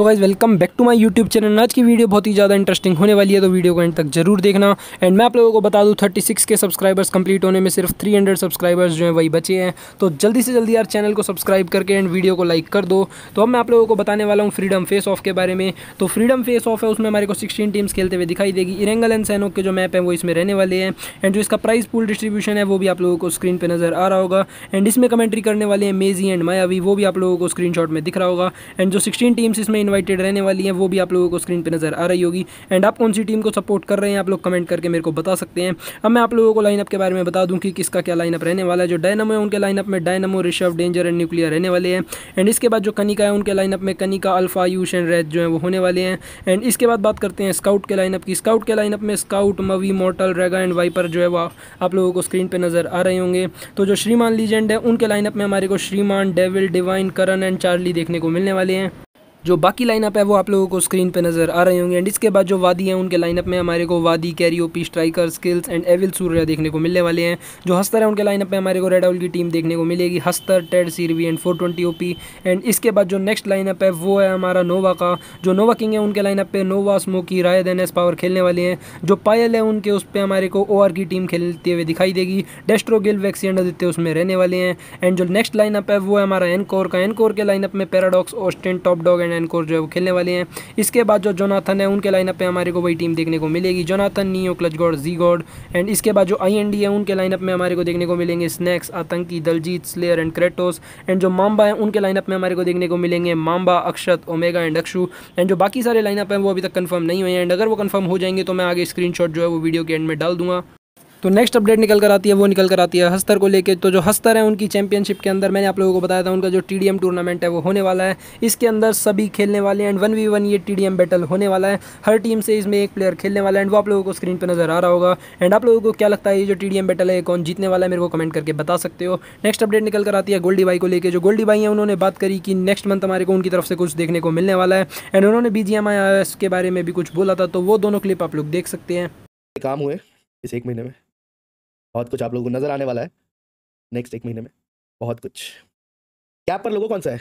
तो guys welcome back to my YouTube channel. आज की वीडियो बहुत ही ज़्यादा इंटरेस्टिंग होने वाली है, तो वीडियो को एंड तक जरूर देखना। एंड मैं आप लोगों को बता दूं 36 के सब्सक्राइबर्स कंप्लीट होने में सिर्फ 300 सब्सक्राइबर्स जो हैं वही बचे हैं। तो जल्दी से जल्दी यार चैनल को सब्सक्राइब करके एंड वीडियो को लाइक कर दो। तो अब मैं आप लोगों को बताने वाला हूँ फ्रीडम फेस ऑफ के बारे में। तो फ्रीडम फेस ऑफ है, उसमें हमारे को 16 टीम्स खेलते हुए दिखाई देगी। इरेंगल एंड सैनोक के जो मैप है वो इसमें रहने वाले हैं। एंड जो इसका प्राइस पूल डिस्ट्रीब्यूशन है वो भी आप लोगों को स्क्रीन पर नजर आ रहा होगा। एंड इसमें कमेंट्री करने वाले हैं मेजी एंड मायावी, वो भी आप लोगों को स्क्रीनशॉट में दिख रहा होगा। एंड जो 16 टीम्स इसमें इन्वाइटेड रहने वाली हैं वो भी आप लोगों को स्क्रीन पे नजर आ रही होगी। एंड आप कौन सी टीम को सपोर्ट कर रहे हैं आप लोग कमेंट करके मेरे को बता सकते हैं। अब मैं आप लोगों को लाइनअप के बारे में बता दूं कि किसका क्या लाइनअप रहने वाला है। जो डायनामो है उनके लाइनअप में Dynamo, Rishabh, Danger and Nuclear रहने वाले हैं। एंड इसके बाद जो कनिका है उनके लाइनअप में कनिका, अल्फा, यूश एंड रेड जो है वो होने वाले हैं। एंड इसके बाद बात करते हैं स्काउट के लाइनअप की। स्काउट के लाइनअप में स्काउट, मवी, मॉर्टल, रेगा एंड वाइपर जो है वो आप लोगों को स्क्रीन पर नजर आ रहे होंगे। तो जो श्रीमान लीजेंड है उनके लाइनअप में हमारे को Shreeman, Devil, Divine, Karan and Charlie देखने को मिलने वाले हैं। जो बाकी लाइनअप है वो आप लोगों को स्क्रीन पे नज़र आ रहे होंगे। एंड इसके बाद जो वादी हैं उनके लाइनअप में हमारे को वादी, कैरियोपी, Striker, Skills and Evil Surya देखने को मिलने वाले हैं। जो हस्तर है उनके लाइनअप में हमारे को रेड आउल की टीम देखने को मिलेगी, हस्तर, Ted, Sirvi and 420 OP. And इसके बाद जो नेक्स्ट लाइनअप है वो है हमारा नोवा का। जो नोवा किंग है उनके लाइनअप पे नोवा, स्मोकी, रायद एंड एस पावर खेलने वाले हैं। जो पायल है उनके उस पर हमारे को OR की टीम खेलते हुए दिखाई देगी। डेस्ट्रो, गिल, वेक्सी एंड आदित्य उसमें रहने वाले हैं। एंड जो नेक्स्ट लाइनअप है वो है हमारा एनकोर का। एनकोर के लाइनअप में Paradox, Austin, Top Dog and Encore जो है वो खेलने वाले हैं। इसके बाद जो जोनाथन है उनके लाइनअप पे हमारे को वही टीम देखने को मिलेगी, Jonathan, Neo, Clutch God, G God. And इसके बाद जो IND है उनके लाइनअप में हमारे को देखने को मिलेंगे स्नैक्स, आतंकी, Daljeet, Slayer and Kratos. And जो माम्बा है उनके लाइनअप में हमारे को देखने को मिलेंगे Mamba, Akshat, Omega and Akshu. And जो बाकी सारे लाइनअप हैं वो अभी तक कंफर्म नहीं हुए हैं। एंड अगर वो कंफर्म हो जाएंगे तो मैं आगे स्क्रीनशॉट जो है वो वीडियो के एंड में डाल दूंगा। तो नेक्स्ट अपडेट निकल कर आती है वो निकल कर आती है हस्तर को लेके। तो जो हस्तर है उनकी चैंपियनशिप के अंदर मैंने आप लोगों को बताया था उनका जो TDM टूर्नामेंट है वो होने वाला है। इसके अंदर सभी खेलने वाले हैं एंड 1v1 ये TDM बैटल होने वाला है। हर टीम से इसमें एक प्लेयर खेलने वाला है एंड वो आप लोगों को स्क्रीन पर नजर आ रहा होगा। एंड आप लोगों को क्या लगता है ये जो TDM बैटल है कौन जीतने वाला है, मेरे को कमेंट करके बता सकते हो। नेक्स्ट अपडेट निकल कर आती है गोल्डी बाई को लेकर। जो गोल्डी बाई है उन्होंने बात करी कि नेक्स्ट मंथ हमारे को उनकी तरफ से कुछ देखने को मिलने वाला है। एंड उन्होंने BGMI के बारे में भी कुछ बोला था, तो वो दोनों क्लिप आप लोग देख सकते हैं। काम हुए इस एक महीने में बहुत कुछ आप लोगों को नजर आने वाला है। नेक्स्ट एक महीने में बहुत कुछ। क्या पर लोगों कौन सा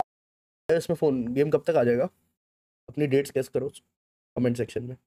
है इसमें फोन गेम कब तक आ जाएगा? अपनी डेट्स गेस करो कमेंट सेक्शन में।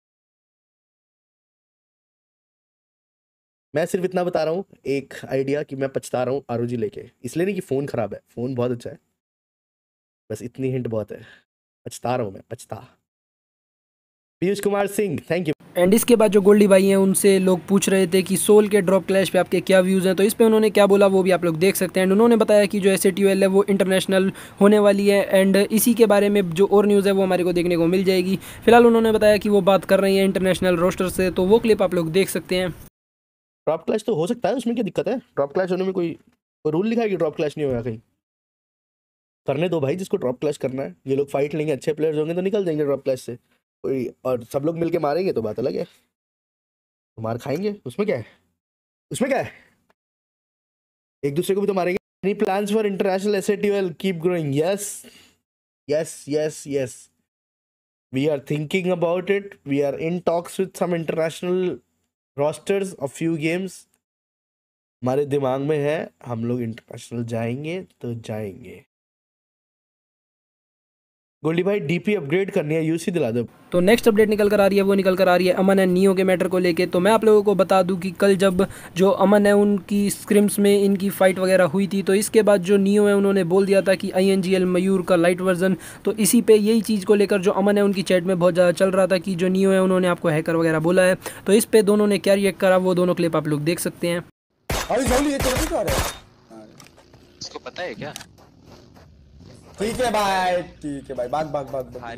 मैं सिर्फ इतना बता रहा हूँ एक आइडिया कि मैं पछता रहा हूँ ROG लेके, इसलिए नहीं कि फ़ोन ख़राब है, फ़ोन बहुत अच्छा है, बस इतनी हिंट बहुत है, पछता रहा हूँ मैं, पछता। Piyush Kumar Singh, thank you. And इसके बाद जो गोल्डी भाई हैं उनसे लोग पूछ रहे थे कि सोल के ड्रॉप क्लैश पे आपके क्या व्यूज़ हैं, तो इस पे उन्होंने क्या बोला वो भी आप लोग देख सकते हैं। एंड उन्होंने बताया कि जो SATUL है वो इंटरनेशनल होने वाली है। एंड इसी के बारे में जो और न्यूज़ है वो हमारे को देखने को मिल जाएगी। फिलहाल उन्होंने बताया कि वो बात कर रही है इंटरनेशनल रोस्टर से, तो वो क्लिप आप लोग देख सकते हैं। ड्रॉप क्लैश तो हो सकता है, उसमें क्या दिक्कत है? ड्रॉप क्लैश होने में कोई रूल लिखा है कि ड्रॉप क्लैश नहीं होगा? कहीं करने दो भाई जिसको ड्रॉप क्लैश करना है। ये लोग फाइट लेंगे, अच्छे प्लेयर्स होंगे तो निकल जाएंगे ड्रॉप क्लैश से कोई, और सब लोग मिलके मारेंगे तो बात अलग है, तो मार खाएंगे, उसमें क्या है? उसमें क्या है, एक दूसरे को भी तो मारेंगे। Any plans for international SATUL keep growing? Yes yes yes yes, we are thinking about it, we are in talks with some international rosters of few games. हमारे दिमाग में है हम लोग इंटरनेशनल जाएंगे तो जाएंगे। गोल्डी भाई DP अपग्रेड करनी है, UC दिला दो। तो नेक्स्ट अपडेट निकल कर आ रही है वो निकल कर आ रही है अमन एंड नियो के मैटर को लेके। तो मैं आप लोगों को बता दूं कि कल जब जो अमन है उनकी स्क्रिम्स में इनकी फ़ाइट वगैरह हुई थी, तो इसके बाद जो नियो है उन्होंने बोल दिया था कि INGL मयूर का लाइट वर्जन। तो इसी पे यही चीज़ को लेकर जो अमन है उनकी चैट में बहुत ज़्यादा चल रहा था कि जो नियो है उन्होंने आपको हैकर वगैरह बोला है। तो इस पर दोनों ने क्या रिएक्ट करा वो दोनों क्लिप आप लोग देख सकते हैं। इसको पता है क्या? ठीक है भाई, भाग भाग भाग भाग।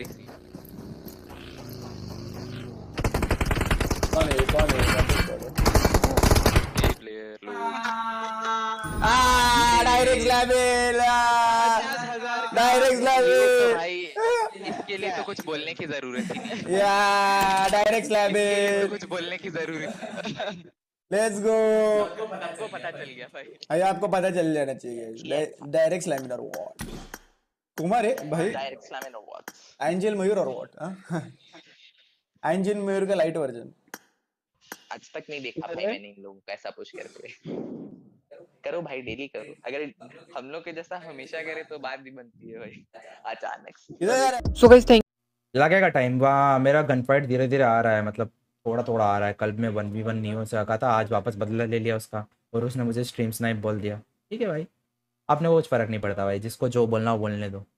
कौन है प्लेयर डायरेक्ट लेवल भाई, इसके लिए तो कुछ बोलने की जरूरत ही नहीं या डायरेक्ट लेवल, कुछ बोलने की जरूरत। Let's go. आपको पता चल गया भाई। अरे आपको पता चल जाना चाहिए। डायरेक्ट स्लैमिनर व्हाट तुम्हारे भाई, डायरेक्ट स्लैमिनर व्हाट एंजल मयूर और व्हाट एंजल मयूर का लाइट वर्जन आज तक नहीं देखा भाई मैंने इन लोगों को ऐसा पुश करते हुए। करो भाई, डेली करो। अगर हम लोग के जैसा हमेशा करे तो बात भी बनती है भाई, अचानक से। इधर यार सो गाइस थैंक लगेगा टाइम। वहाँ मेरा गन फाइट धीरे धीरे आ रहा है, मतलब थोड़ा थोड़ा आ रहा है। कल मैं 1v1 नहीं हो सका था, आज वापस बदला ले लिया उसका, और उसने मुझे स्ट्रीम स्नाइप बोल दिया। ठीक है भाई, आपने वो फ़र्क नहीं पड़ता भाई, जिसको जो बोलना वो बोलने दो।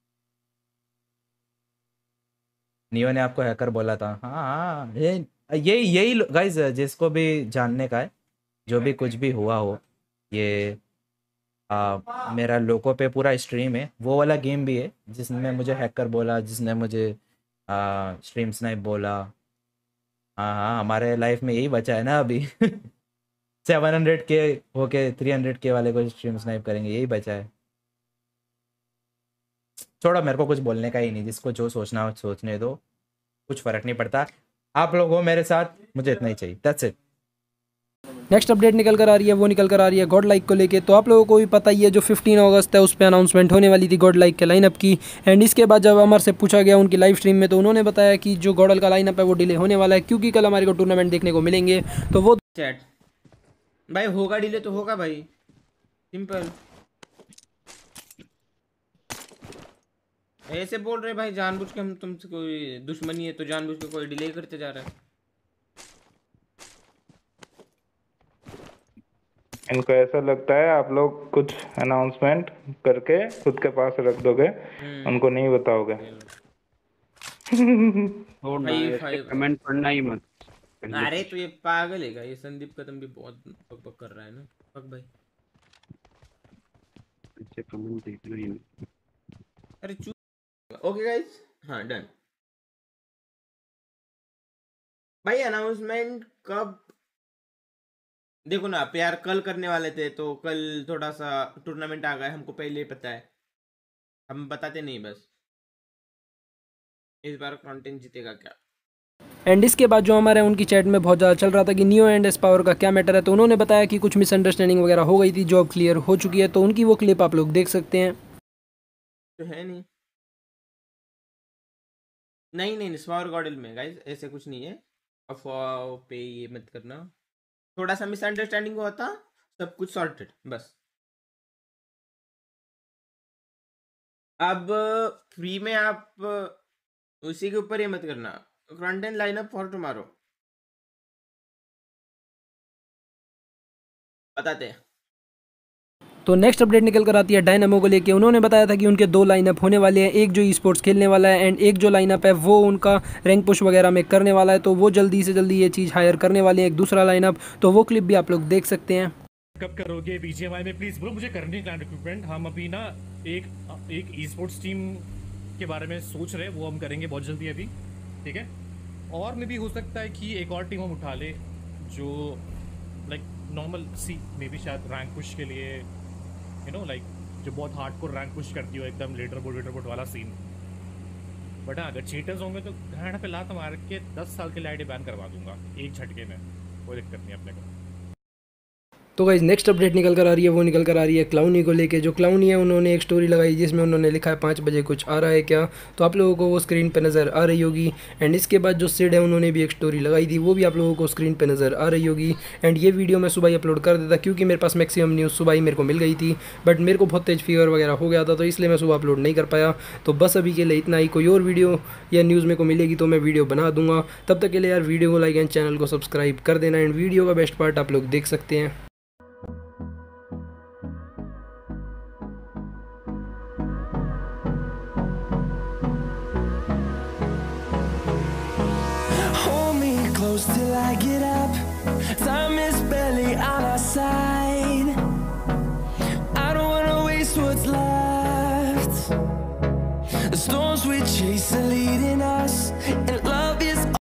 नियो ने आपको हैकर बोला था। हाँ हाँ, यही यही गाइज, जिसको भी जानने का है, जो भी कुछ भी हुआ हो, ये मेरा लोको पे पूरा स्ट्रीम है। वो वाला गेम भी है जिसमें मुझे हैकर बोला, जिसने मुझे स्ट्रीम स्नाइप बोला। हाँ हाँ, हमारे लाइफ में यही बचा है ना अभी। 700K होके 300K वाले को स्ट्रीम स्नाइप करेंगे, यही बचा है। छोड़ो, मेरे को कुछ बोलने का ही नहीं, जिसको जो सोचना हो सोचने दो, कुछ फ़र्क नहीं पड़ता। आप लोग हो मेरे साथ, मुझे इतना ही चाहिए, दैट्स इट। नेक्स्ट अपडेट निकल कर आ रही है, वो निकल कर आ रही है गॉड लाइक को लेके। तो आप लोगों को भी पता ही है, जो 15 अगस्त है उस पर अनाउंसमेंट होने वाली थी गॉड लाइक के लाइनअप की। एंड इसके बाद जब अमर से पूछा गया उनकी लाइव स्ट्रीम में, तो उन्होंने बताया कि जो गॉडल का लाइनअप है वो डिले होने वाला है, क्योंकि कल हमारे को टूर्नामेंट देखने को मिलेंगे। तो वो चैट भाई होगा, डिले तो होगा भाई, सिंपल। ऐसे बोल रहे भाई जानबूझ के, हम तुमसे कोई दुश्मनी है तो जानबूझ के कोई डिले करते जा रहा है। इनको ऐसा लगता है आप लोग कुछ अनाउंसमेंट करके खुद के पास रख दोगे, उनको नहीं बताओगे। कमेंट पढ़ना ही मत। अरे तो ये पागल है, ये संदीप कदम भी बहुत बक कर रहा है ना। बक भाई, अच्छे कमेंट देखना ही नहीं। अरे चुप। ओके गाइस, हाँ डन। भाई अनाउंसमेंट कब, देखो ना प्यार, कल करने वाले थे तो कल थोड़ा सा टूर्नामेंट आ गया, हमको पहले ही पता है, हम बताते नहीं बस। इस बार कंटेंट जीतेगा क्या। एंड इसके बाद जो हमारे उनकी चैट में बहुत ज़्यादा चल रहा था कि नियो एंड एस पावर का क्या मैटर है, तो उन्होंने बताया कि कुछ मिसअंडरस्टैंडिंग वगैरह हो गई थी, जो अब क्लियर हो चुकी है। तो उनकी वो क्लिप आप लोग देख सकते हैं। तो है नहीं नहीं नहीं, स्वावर गॉडल में गाइस ऐसे कुछ नहीं है, अफवाह पे ये मत करना। थोड़ा सा मिसअंडरस्टैंडिंग हुआ था, सब कुछ सॉर्टेड बस। अब फ्री में आप उसी के ऊपर ये मत करना। कंटेंट लाइनअप फॉर टुमारो बताते हैं। तो नेक्स्ट अपडेट निकल कर आती है डायनामो को लेके। उन्होंने बताया था कि उनके 2 लाइनअप होने वाले हैं, एक जो ई स्पोर्ट्स खेलने वाला है एंड एक जो लाइनअप है वो उनका रैंक पुश वगैरह में करने वाला है। तो वो जल्दी से जल्दी ये चीज़ हायर करने वाले हैं, एक दूसरा लाइनअप। तो वो क्लिप भी आप लोग देख सकते हैं। कब करोगे बीजीएमआई में प्लीज़ ब्रो, मुझे करनी क्लाइंट रिक्रूटमेंट। हम अभी ना एक ई स्पोर्ट्स टीम के बारे में सोच रहे हैं, वो हम करेंगे बहुत जल्दी अभी, ठीक है। और मे भी हो सकता है कि एक और टीम हम उठा ले जो लाइक नॉर्मल सी, मे बी शायद रैंक पुश के लिए, यू नो लाइक जो बहुत हार्डकोर रैंक पुश करती हो, एकदम लीडर बोर्ड वाला सीन। बट हाँ, अगर चीटर्स होंगे तो घाना पे लात मार के 10 साल के लिए आईडी बैन करवा दूंगा एक झटके में, कोई दिक्कत नहीं अपने को। तो गाइस नेक्स्ट अपडेट निकल कर आ रही है, वो निकल कर आ रही है क्लाउनी को लेके। जो क्लाउनी है उन्होंने एक स्टोरी लगाई जिसमें उन्होंने लिखा है 5 बजे कुछ आ रहा है क्या। तो आप लोगों को वो स्क्रीन पे नज़र आ रही होगी। एंड इसके बाद जो सिड है उन्होंने भी एक स्टोरी लगाई थी, वो भी आप लोगों को स्क्रीन पे नज़र आ रही होगी। एंड ये वीडियो मैं सुबह ही अपलोड कर देता, क्योंकि मेरे पास मैक्सिमम न्यूज़ सुबह ही मेरे को मिल गई थी, बट मेरे को बहुत तेज फीवर वगैरह हो गया था, तो इसलिए मैं सुबह अपलोड नहीं कर पाया। तो बस अभी के लिए इतना ही। कोई और वीडियो या न्यूज़ मेरे को मिलेगी तो मैं वीडियो बना दूंगा। तब तक के लिए यार वीडियो को लाइक एंड चैनल को सब्सक्राइब कर देना। एंड वीडियो का बेस्ट पार्ट आप लोग देख सकते हैं। Till I get up, time is barely on our side. I don't wanna waste what's left. The storms we chase are leading us.